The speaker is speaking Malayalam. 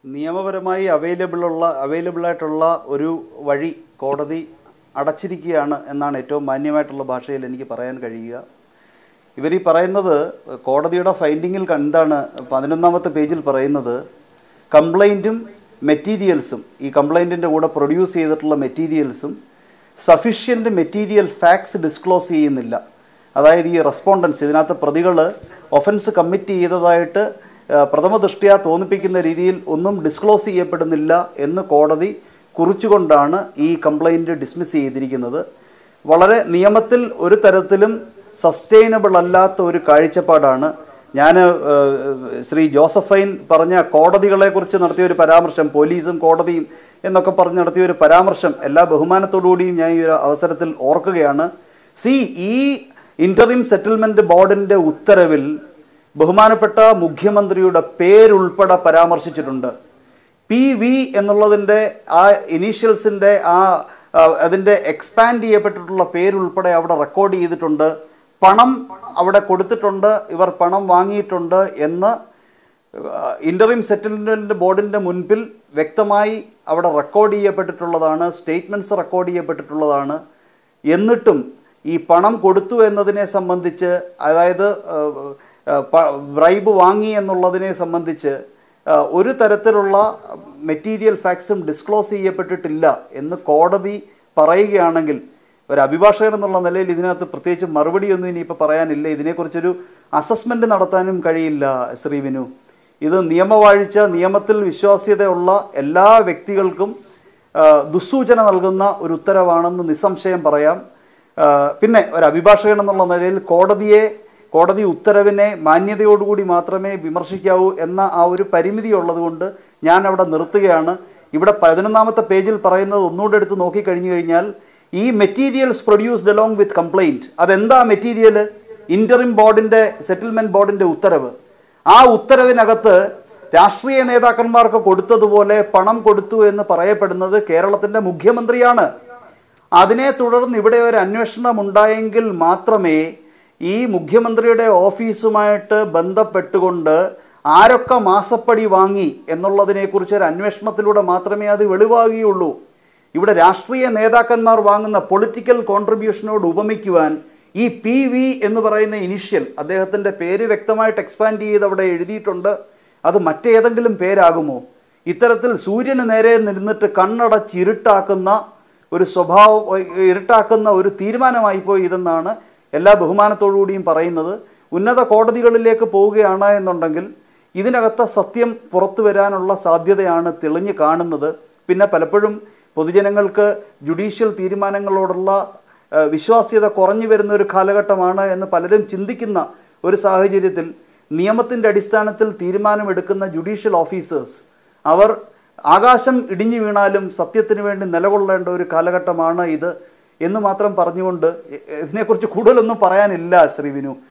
നിയമപരമായി അവൈലബിളായിട്ടുള്ള ഒരു വഴി കോടതി അടച്ചിരിക്കുകയാണ് എന്നാണ് ഏറ്റവും മാന്യമായിട്ടുള്ള ഭാഷയിൽ എനിക്ക് പറയാൻ കഴിയുക. ഇവർ ഈ പറയുന്നത് കോടതിയുടെ ഫൈൻഡിങ്ങിൽ എന്താണ് 11ാമത്തെ പേജിൽ പറയുന്നത്, കംപ്ലൈൻറ്റും മെറ്റീരിയൽസും, ഈ കംപ്ലൈൻറ്റിൻ്റെ കൂടെ പ്രൊഡ്യൂസ് ചെയ്തിട്ടുള്ള മെറ്റീരിയൽസും സഫിഷ്യൻ്റ് മെറ്റീരിയൽ ഫാക്ട്സ് ഡിസ്ക്ലോസ് ചെയ്യുന്നില്ല. അതായത് ഈ റെസ്പോണ്ടൻസ്, ഇതിനകത്ത് പ്രതികൾ ഒഫൻസ് കമ്മിറ്റ് ചെയ്തതായിട്ട് പ്രഥമ ദൃഷ്ട്യാ തോന്നിപ്പിക്കുന്ന രീതിയിൽ ഒന്നും ഡിസ്ക്ലോസ് ചെയ്യപ്പെടുന്നില്ല എന്ന് കോടതി കുറിച്ചുകൊണ്ടാണ് ഈ കംപ്ലൈൻറ്റ് ഡിസ്മിസ് ചെയ്തിരിക്കുന്നത്. വളരെ നിയമത്തിൽ ഒരു തരത്തിലും സസ്റ്റൈനബിൾ അല്ലാത്ത ഒരു കാഴ്ചപ്പാടാണ്. ഞാൻ ശ്രീ ജോസഫൈൻ പറഞ്ഞ കോടതികളെക്കുറിച്ച് നടത്തിയൊരു പരാമർശം, പോലീസും കോടതിയും എന്നൊക്കെ പറഞ്ഞ് നടത്തിയൊരു പരാമർശം എല്ലാ ബഹുമാനത്തോടുകൂടിയും ഞാൻ ഈ ഒരു അവസരത്തിൽ ഓർക്കുകയാണ്. ഈ ഇൻ്ററിം സെറ്റിൽമെൻറ്റ് ബോർഡിൻ്റെ ഉത്തരവിൽ ബഹുമാനപ്പെട്ട മുഖ്യമന്ത്രിയുടെ പേരുൾപ്പെടെ പരാമർശിച്ചിട്ടുണ്ട്. PV എന്നുള്ളതിൻ്റെ ആ ഇനീഷ്യൽസിൻ്റെ അതിൻ്റെ എക്സ്പാൻഡ് ചെയ്യപ്പെട്ടിട്ടുള്ള പേരുൾപ്പെടെ അവിടെ റെക്കോർഡ് ചെയ്തിട്ടുണ്ട്. പണം അവിടെ കൊടുത്തിട്ടുണ്ട്, ഇവർ പണം വാങ്ങിയിട്ടുണ്ട് എന്ന് ഇൻ്ററിം സെറ്റിൽമെൻറ്റ് ബോർഡിൻ്റെ മുൻപിൽ വ്യക്തമായി അവിടെ റെക്കോർഡ് ചെയ്യപ്പെട്ടിട്ടുള്ളതാണ്, സ്റ്റേറ്റ്മെൻറ്റ്സ് റെക്കോർഡ് ചെയ്യപ്പെട്ടിട്ടുള്ളതാണ്. എന്നിട്ടും ഈ പണം കൊടുത്തു എന്നതിനെ സംബന്ധിച്ച്, അതായത് ബ്രൈബ് വാങ്ങി എന്നുള്ളതിനെ സംബന്ധിച്ച് ഒരു തരത്തിലുള്ള മെറ്റീരിയൽ ഫാക്ട്സും ഡിസ്ക്ലോസ് ചെയ്യപ്പെട്ടിട്ടില്ല എന്ന് കോടതി പറയുകയാണെങ്കിൽ, ഒരു അഭിഭാഷകൻ എന്നുള്ള നിലയിൽ ഇതിനകത്ത് പ്രത്യേകിച്ച് മറുപടിയൊന്നും ഇനിയിപ്പോൾ പറയാനില്ല. ഇതിനെക്കുറിച്ചൊരു അസസ്മെൻറ്റ് നടത്താനും കഴിയില്ല. ശ്രീ വിനു, ഇത് നിയമവാഴ്ച, നിയമത്തിൽ വിശ്വാസ്യതയുള്ള എല്ലാ വ്യക്തികൾക്കും ദുസ്സൂചന നൽകുന്ന ഒരു ഉത്തരവാണെന്ന് നിസ്സംശയം പറയാം. പിന്നെ ഒരു അഭിഭാഷകൻ എന്നുള്ള നിലയിൽ കോടതി ഉത്തരവിനെ മാന്യതയോടുകൂടി മാത്രമേ വിമർശിക്കാവൂ എന്ന ആ ഒരു പരിമിതി ഉള്ളതുകൊണ്ട് ഞാൻ അവിടെ നിർത്തുകയാണ്. ഇവിടെ 11ാമത്തെ പേജിൽ പറയുന്നത് ഒന്നുകൂടെ എടുത്ത് നോക്കിക്കഴിഞ്ഞു കഴിഞ്ഞാൽ, ഈ materials produced along with complaint, അതെന്താ മെറ്റീരിയൽ? ഇൻ്ററിം ബോർഡിൻ്റെ, സെറ്റിൽമെൻറ്റ് ബോർഡിൻ്റെ ഉത്തരവ്. ആ ഉത്തരവിനകത്ത് രാഷ്ട്രീയ നേതാക്കന്മാർക്ക് കൊടുത്തതുപോലെ പണം കൊടുത്തു എന്ന് പറയപ്പെടുന്നത് കേരളത്തിൻ്റെ മുഖ്യമന്ത്രിയാണ്. അതിനെ തുടർന്ന് ഇവിടെ ഒരു അന്വേഷണം ഉണ്ടായെങ്കിൽ മാത്രമേ ഈ മുഖ്യമന്ത്രിയുടെ ഓഫീസുമായിട്ട് ബന്ധപ്പെട്ടുകൊണ്ട് ആരൊക്കെ മാസപ്പടി വാങ്ങി എന്നുള്ളതിനെക്കുറിച്ച് ഒരു അന്വേഷണത്തിലൂടെ മാത്രമേ അത് വെളിവാകുകയുള്ളൂ. ഇവിടെ രാഷ്ട്രീയ നേതാക്കന്മാർ വാങ്ങുന്ന പൊളിറ്റിക്കൽ കോൺട്രിബ്യൂഷനോട് ഉപമിക്കുവാൻ ഈ PV എന്ന് പറയുന്ന ഇനിഷ്യൽ, അദ്ദേഹത്തിൻ്റെ പേര് വ്യക്തമായിട്ട് എക്സ്പാൻഡ് ചെയ്ത് അവിടെ എഴുതിയിട്ടുണ്ട്. അത് മറ്റേതെങ്കിലും പേരാകുമോ? ഇത്തരത്തിൽ സൂര്യന് നേരെ നിന്നിട്ട് കണ്ണടച്ച് ഇരുട്ടാക്കുന്ന ഒരു തീരുമാനമായിപ്പോയി ഇതെന്നാണ് എല്ലാ ബഹുമാനത്തോടുകൂടിയും പറയുന്നത്. ഉന്നത കോടതികളിലേക്ക് പോവുകയാണ് എന്നുണ്ടെങ്കിൽ ഇതിനകത്ത് സത്യം പുറത്തു വരാനുള്ള സാധ്യതയാണ് തെളിഞ്ഞു കാണുന്നത്. പിന്നെ പലപ്പോഴും പൊതുജനങ്ങൾക്ക് ജുഡീഷ്യൽ തീരുമാനങ്ങളോടുള്ള വിശ്വാസ്യത കുറഞ്ഞു വരുന്ന ഒരു കാലഘട്ടമാണ് എന്ന് പലരും ചിന്തിക്കുന്ന ഒരു സാഹചര്യത്തിൽ നിയമത്തിൻ്റെ അടിസ്ഥാനത്തിൽ തീരുമാനമെടുക്കുന്ന ജുഡീഷ്യൽ ഓഫീസേഴ്സ്, അവർ ആകാശം ഇടിഞ്ഞു വീണാലും സത്യത്തിന് വേണ്ടി നിലകൊള്ളേണ്ട ഒരു കാലഘട്ടമാണ് ഇത് എന്ന് മാത്രം പറഞ്ഞുകൊണ്ട് ഇതിനെക്കുറിച്ച് കൂടുതലൊന്നും പറയാനില്ല ശ്രീ വിനു.